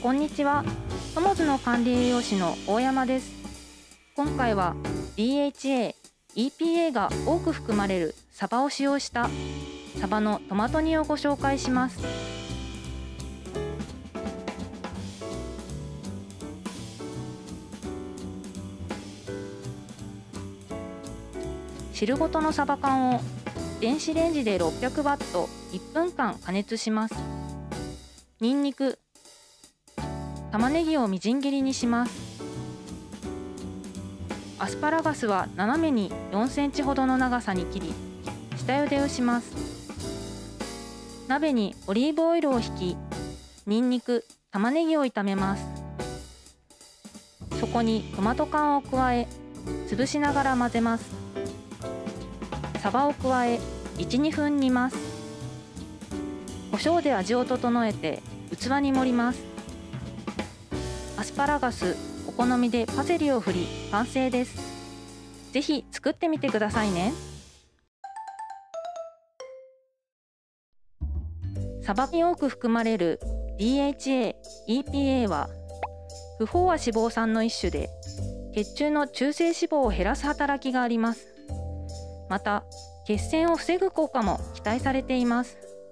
こんにちは。友津の管理栄養士の大山です。今回は DHA、EPA が多く含まれるサバを使用したサバのトマト煮をご紹介します。汁ごとのサバ缶を電子レンジで600ワット1分間加熱します。にんにく、玉ねぎをみじん切りにします。アスパラガスは斜めに4センチほどの長さに切り、下茹でをします。鍋にオリーブオイルをひき、にんにく、玉ねぎを炒めます。そこにトマト缶を加え、潰しながら混ぜます。サバを加え、1、2分煮ます。胡椒で味を整えて器に盛ります。アスパラガス、お好みでパセリを振り、完成です。ぜひ作ってみてくださいね。サバに多く含まれる DHA、EPA は不飽和脂肪酸の一種で、血中の中性脂肪を減らす働きがあります。また、血栓を防ぐ効果も期待されています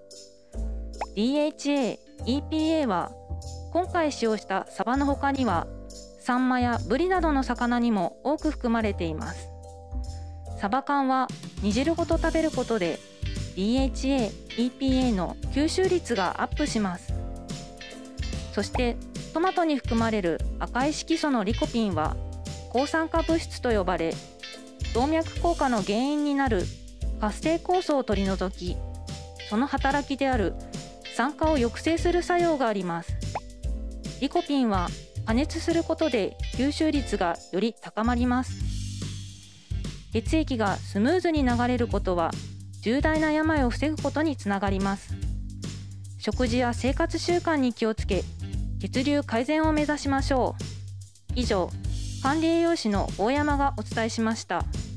。DHA、EPA は今回使用したサバの他にはサンマやブリなどの魚にも多く含まれています。サバ缶は煮汁ごと食べることで DHA、EPA の吸収率がアップします。そしてトマトに含まれる赤い色素のリコピンは抗酸化物質と呼ばれ、動脈硬化の原因になる活性酵素を取り除き、その働きである酸化を抑制する作用があります。リコピンは加熱することで吸収率がより高まります。血液がスムーズに流れることは重大な病を防ぐことにつながります。食事や生活習慣に気をつけ、血流改善を目指しましょう。以上、管理栄養士の大山がお伝えしました。